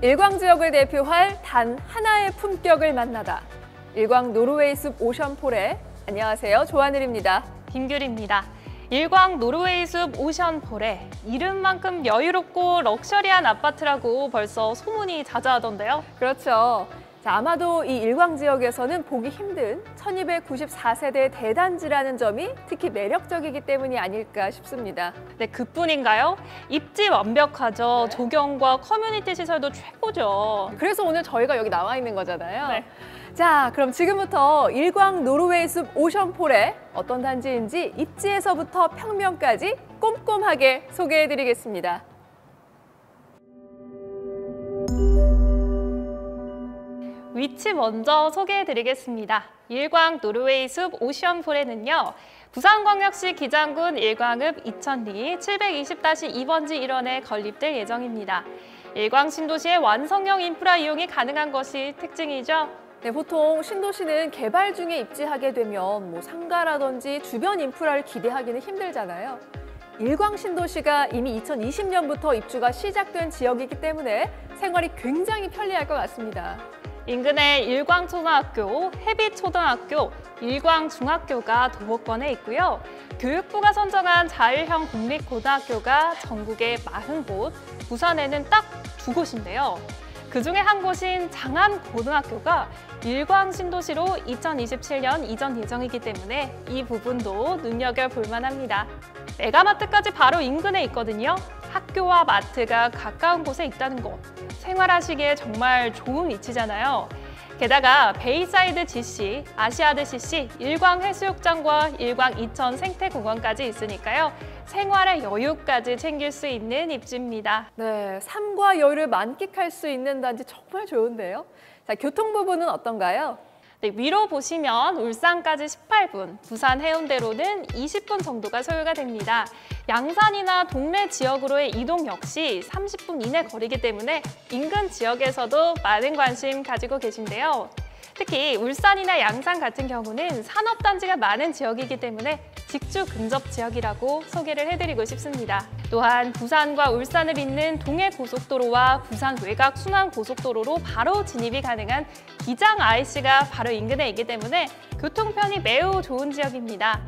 일광 지역을 대표할 단 하나의 품격을 만나다. 일광 노르웨이 숲 오션폴에 안녕하세요. 조하늘입니다. 김규리입니다. 일광 노르웨이 숲 오션폴에 이름만큼 여유롭고 럭셔리한 아파트라고 벌써 소문이 자자하던데요. 그렇죠. 자, 아마도 이 일광 지역에서는 보기 힘든 1294세대 대단지라는 점이 특히 매력적이기 때문이 아닐까 싶습니다. 네, 그뿐인가요? 입지 완벽하죠. 네. 조경과 커뮤니티 시설도 최고죠. 그래서 오늘 저희가 여기 나와 있는 거잖아요. 네. 자, 그럼 지금부터 일광 노르웨이 숲 오션폴에 어떤 단지인지 입지에서부터 평면까지 꼼꼼하게 소개해드리겠습니다. 위치 먼저 소개해드리겠습니다. 일광 노르웨이 숲 오션폴에는요. 부산광역시 기장군 일광읍 이천리 720-2번지 일원에 건립될 예정입니다. 일광 신도시의 완성형 인프라 이용이 가능한 것이 특징이죠. 네, 보통 신도시는 개발 중에 입지하게 되면 상가라든지 주변 인프라를 기대하기는 힘들잖아요. 일광 신도시가 이미 2020년부터 입주가 시작된 지역이기 때문에 생활이 굉장히 편리할 것 같습니다. 인근에 일광초등학교, 해빛초등학교, 일광중학교가 도보권에 있고요. 교육부가 선정한 자율형 국립고등학교가 전국에 40곳, 부산에는 딱 2곳인데요. 그중에 한 곳인 장안고등학교가 일광 신도시로 2027년 이전 예정이기 때문에 이 부분도 눈여겨볼 만합니다. 메가마트까지 바로 인근에 있거든요. 학교와 마트가 가까운 곳에 있다는 것, 생활하시기에 정말 좋은 위치잖아요. 게다가 베이사이드 GC, 아시아드 CC, 일광 해수욕장과 일광 이천 생태공원까지 있으니까요. 생활의 여유까지 챙길 수 있는 입지입니다. 네, 삶과 여유를 만끽할 수 있는 단지 정말 좋은데요. 자, 교통 부분은 어떤가요? 네, 위로 보시면 울산까지 18분, 부산 해운대로는 20분 정도가 소요가 됩니다. 양산이나 동래 지역으로의 이동 역시 30분 이내 거리이기 때문에 인근 지역에서도 많은 관심 가지고 계신데요. 특히 울산이나 양산 같은 경우는 산업단지가 많은 지역이기 때문에 직주 근접 지역이라고 소개를 해드리고 싶습니다. 또한 부산과 울산을 잇는 동해고속도로와 부산 외곽 순환고속도로로 바로 진입이 가능한 기장 IC가 바로 인근에 있기 때문에 교통편이 매우 좋은 지역입니다.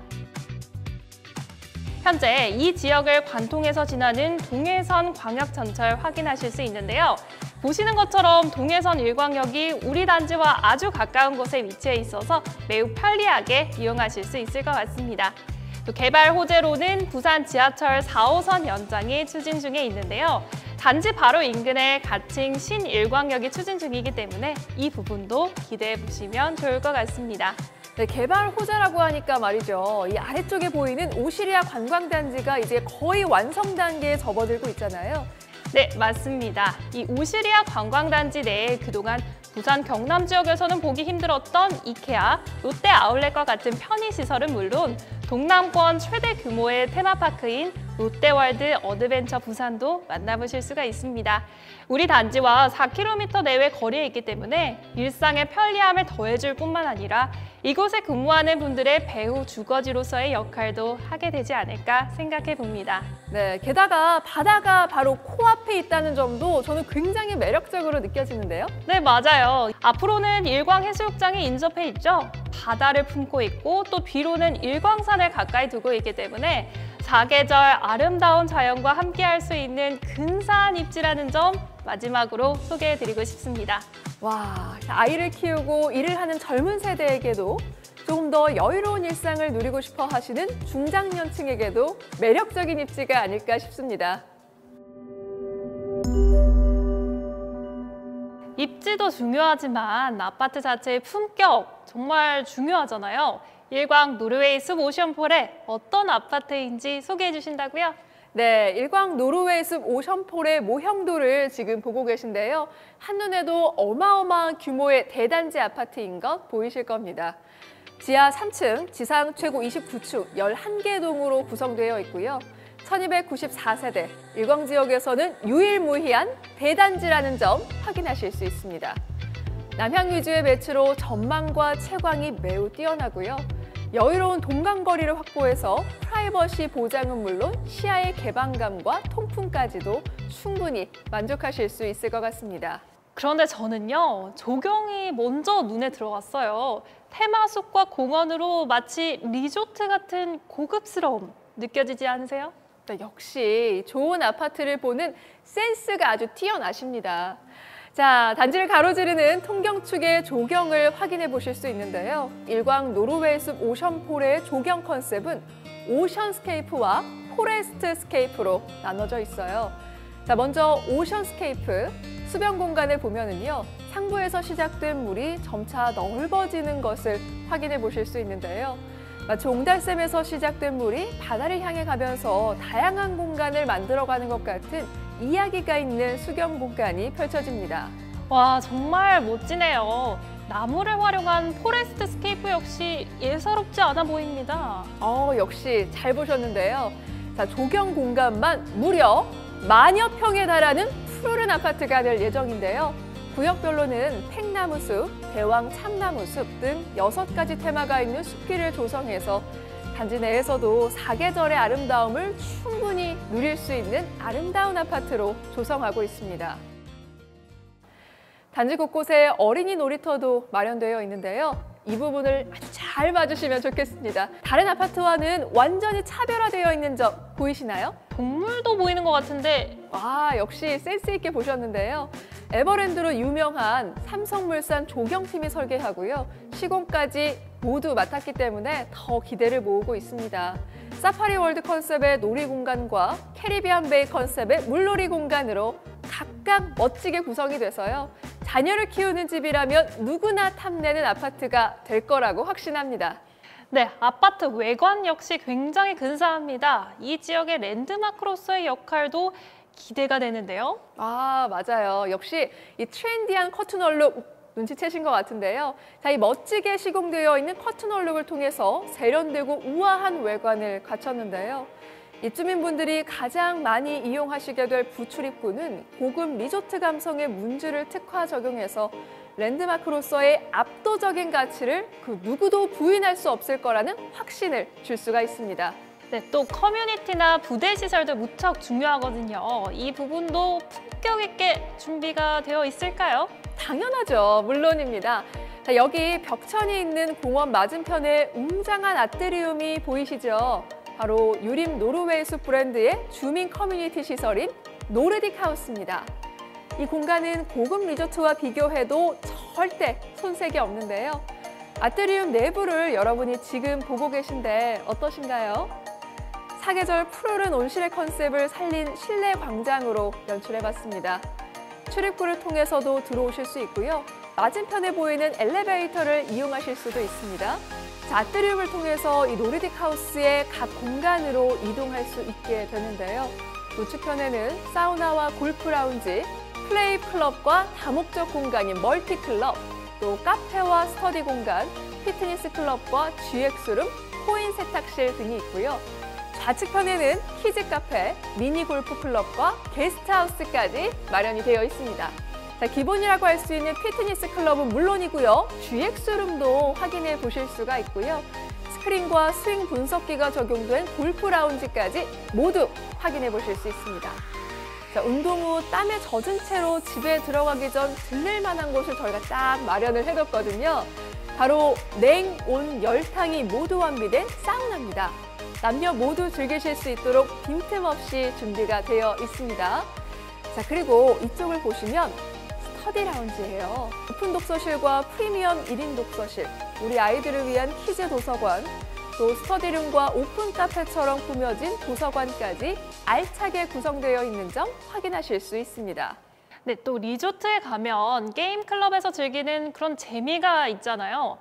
현재 이 지역을 관통해서 지나는 동해선 광역전철 확인하실 수 있는데요. 보시는 것처럼 동해선 일광역이 우리 단지와 아주 가까운 곳에 위치해 있어서 매우 편리하게 이용하실 수 있을 것 같습니다. 또 개발 호재로는 부산 지하철 4호선 연장이 추진 중에 있는데요. 단지 바로 인근에 가칭 신일광역이 추진 중이기 때문에 이 부분도 기대해 보시면 좋을 것 같습니다. 네, 개발 호재라고 하니까 말이죠. 이 아래쪽에 보이는 오시리아 관광단지가 이제 거의 완성 단계에 접어들고 있잖아요. 네, 맞습니다. 이 오시리아 관광단지 내에 그동안 부산 경남 지역에서는 보기 힘들었던 이케아, 롯데 아울렛과 같은 편의시설은 물론 동남권 최대 규모의 테마파크인 롯데월드 어드벤처 부산도 만나보실 수가 있습니다. 우리 단지와 4km 내외 거리에 있기 때문에 일상의 편리함을 더해줄 뿐만 아니라 이곳에 근무하는 분들의 배후 주거지로서의 역할도 하게 되지 않을까 생각해 봅니다. 네, 게다가 바다가 바로 코앞에 있다는 점도 저는 굉장히 매력적으로 느껴지는데요. 네, 맞아요. 앞으로는 일광 해수욕장이 인접해 있죠. 바다를 품고 있고 또 뒤로는 일광산을 가까이 두고 있기 때문에 사계절 아름다운 자연과 함께할 수 있는 근사한 입지라는 점 마지막으로 소개해드리고 싶습니다. 와, 아이를 키우고 일을 하는 젊은 세대에게도 조금 더 여유로운 일상을 누리고 싶어 하시는 중장년층에게도 매력적인 입지가 아닐까 싶습니다. 입지도 중요하지만 아파트 자체의 품격 정말 중요하잖아요. 일광 노르웨이 숲 오션폴에 어떤 아파트인지 소개해 주신다고요? 네, 일광 노르웨이 숲 오션폴의 모형도를 지금 보고 계신데요. 한눈에도 어마어마한 규모의 대단지 아파트인 것 보이실 겁니다. 지하 3층, 지상 최고 29층, 11개 동으로 구성되어 있고요. 1294세대, 일광 지역에서는 유일무이한 대단지라는 점 확인하실 수 있습니다. 남향 위주의 배치로 전망과 채광이 매우 뛰어나고요. 여유로운 동간거리를 확보해서 프라이버시 보장은 물론 시야의 개방감과 통풍까지도 충분히 만족하실 수 있을 것 같습니다. 그런데 저는요, 조경이 먼저 눈에 들어왔어요. 테마숲과 공원으로 마치 리조트 같은 고급스러움 느껴지지 않으세요? 네, 역시 좋은 아파트를 보는 센스가 아주 뛰어나십니다. 자, 단지를 가로지르는 통경축의 조경을 확인해 보실 수 있는데요. 일광 노르웨이 숲 오션폴의 조경 컨셉은 오션스케이프와 포레스트스케이프로 나눠져 있어요. 자, 먼저 오션스케이프, 수변 공간을 보면은요, 상부에서 시작된 물이 점차 넓어지는 것을 확인해 보실 수 있는데요. 마치 옹달샘에서 시작된 물이 바다를 향해 가면서 다양한 공간을 만들어가는 것 같은 이야기가 있는 수경 공간이 펼쳐집니다. 와, 정말 멋지네요. 나무를 활용한 포레스트 스케이프 역시 예사롭지 않아 보입니다. 역시 잘 보셨는데요. 자, 조경 공간만 무려 10,000여 평에 달하는 푸르른 아파트가 될 예정인데요. 구역별로는 팽나무숲, 대왕 참나무숲 등 6가지 테마가 있는 숲길을 조성해서 단지 내에서도 사계절의 아름다움을 충분히 누릴 수 있는 아름다운 아파트로 조성하고 있습니다. 단지 곳곳에 어린이 놀이터도 마련되어 있는데요. 이 부분을 아주 잘 봐주시면 좋겠습니다. 다른 아파트와는 완전히 차별화되어 있는 점 보이시나요? 동물도 보이는 것 같은데 와, 역시 센스 있게 보셨는데요. 에버랜드로 유명한 삼성물산 조경팀이 설계하고요. 시공까지 모두 맡았기 때문에 더 기대를 모으고 있습니다. 사파리 월드 컨셉의 놀이공간과 캐리비안 베이 컨셉의 물놀이 공간으로 각각 멋지게 구성이 돼서요. 자녀를 키우는 집이라면 누구나 탐내는 아파트가 될 거라고 확신합니다. 네, 아파트 외관 역시 굉장히 근사합니다. 이 지역의 랜드마크로서의 역할도 기대가 되는데요. 아, 맞아요. 역시 이 트렌디한 커튼 얼룩 눈치채신 것 같은데요. 자, 이 멋지게 시공되어 있는 커튼 얼룩을 통해서 세련되고 우아한 외관을 갖췄는데요. 입주민분들이 가장 많이 이용하시게 될 부출입구는 고급 리조트 감성의 문주를 특화 적용해서 랜드마크로서의 압도적인 가치를 그 누구도 부인할 수 없을 거라는 확신을 줄 수가 있습니다. 네, 또 커뮤니티나 부대 시설도 무척 중요하거든요. 이 부분도 품격 있게 준비가 되어 있을까요? 당연하죠. 물론입니다. 자, 여기 벽천이 있는 공원 맞은편에 웅장한 아트리움이 보이시죠? 바로 유림 노르웨이 숲 브랜드의 주민 커뮤니티 시설인 노르딕 하우스입니다. 이 공간은 고급 리조트와 비교해도 절대 손색이 없는데요. 아트리움 내부를 여러분이 지금 보고 계신데 어떠신가요? 사계절 푸르른 온실의 컨셉을 살린 실내 광장으로 연출해봤습니다. 출입구를 통해서도 들어오실 수 있고요. 맞은편에 보이는 엘리베이터를 이용하실 수도 있습니다. 자, 아트리움을 통해서 이 노르딕 하우스의 각 공간으로 이동할 수 있게 되는데요. 우측편에는 사우나와 골프 라운지, 플레이 클럽과 다목적 공간인 멀티 클럽, 또 카페와 스터디 공간, 피트니스 클럽과 GX룸, 코인 세탁실 등이 있고요. 좌측편에는 키즈 카페, 미니 골프 클럽과 게스트하우스까지 마련이 되어 있습니다. 자, 기본이라고 할 수 있는 피트니스 클럽은 물론이고요. GX룸도 확인해 보실 수가 있고요. 스크린과 스윙 분석기가 적용된 골프 라운지까지 모두 확인해 보실 수 있습니다. 자, 운동 후 땀에 젖은 채로 집에 들어가기 전 들릴 만한 곳을 저희가 딱 마련을 해뒀거든요. 바로 냉, 온, 열탕이 모두 완비된 사우나입니다. 남녀 모두 즐기실 수 있도록 빈틈없이 준비가 되어 있습니다. 자, 그리고 이쪽을 보시면 스터디 라운지예요. 오픈 독서실과 프리미엄 1인 독서실, 우리 아이들을 위한 키즈 도서관, 또 스터디룸과 오픈 카페처럼 꾸며진 도서관까지 알차게 구성되어 있는 점 확인하실 수 있습니다. 네, 또 리조트에 가면 게임 클럽에서 즐기는 그런 재미가 있잖아요.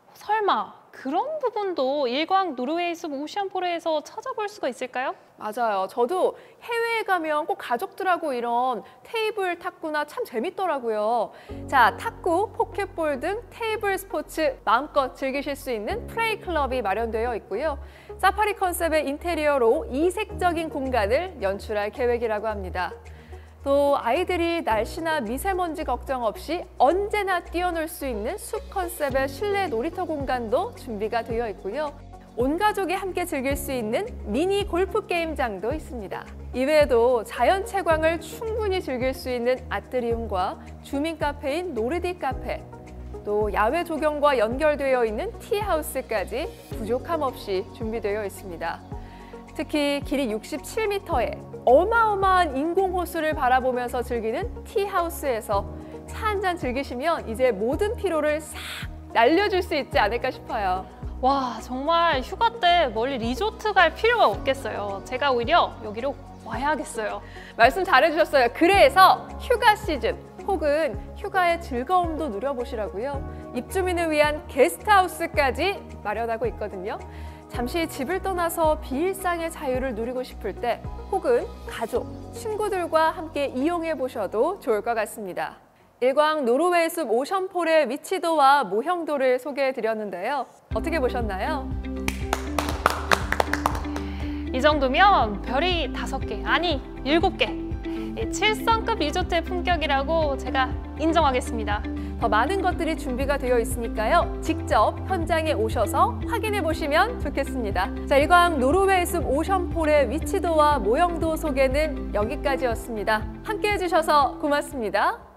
설마 그런 부분도 일광 노르웨이 숲 오션폴에서 찾아볼 수가 있을까요? 맞아요. 저도 해외에 가면 꼭 가족들하고 이런 테이블 탁구나 참 재밌더라고요. 자, 탁구, 포켓볼 등 테이블 스포츠 마음껏 즐기실 수 있는 플레이 클럽이 마련되어 있고요. 사파리 컨셉의 인테리어로 이색적인 공간을 연출할 계획이라고 합니다. 또 아이들이 날씨나 미세먼지 걱정 없이 언제나 뛰어놀 수 있는 숲 컨셉의 실내 놀이터 공간도 준비가 되어 있고요. 온 가족이 함께 즐길 수 있는 미니 골프 게임장도 있습니다. 이외에도 자연 채광을 충분히 즐길 수 있는 아트리움과 주민 카페인 노르딕 카페, 또 야외 조경과 연결되어 있는 티하우스까지 부족함 없이 준비되어 있습니다. 특히 길이 67m에 어마어마한 인공호수를 바라보면서 즐기는 티하우스에서 차 한잔 즐기시면 이제 모든 피로를 싹 날려줄 수 있지 않을까 싶어요. 와, 정말 휴가 때 멀리 리조트 갈 필요가 없겠어요. 제가 오히려 여기로 와야겠어요. 말씀 잘해주셨어요. 그래서 휴가 시즌 혹은 휴가의 즐거움도 누려보시라고요. 입주민을 위한 게스트하우스까지 마련하고 있거든요. 잠시 집을 떠나서 비일상의 자유를 누리고 싶을 때 혹은 가족, 친구들과 함께 이용해 보셔도 좋을 것 같습니다. 일광 노르웨이 숲 오션폴의 위치도와 모형도를 소개해 드렸는데요. 어떻게 보셨나요? 이 정도면 별이 5개, 아니 7개. 7성급 리조트의 품격이라고 제가 인정하겠습니다. 더 많은 것들이 준비가 되어 있으니까요. 직접 현장에 오셔서 확인해 보시면 좋겠습니다. 자, 일광 노르웨이 숲 오션폴의 위치도와 모형도 소개는 여기까지였습니다. 함께 해주셔서 고맙습니다.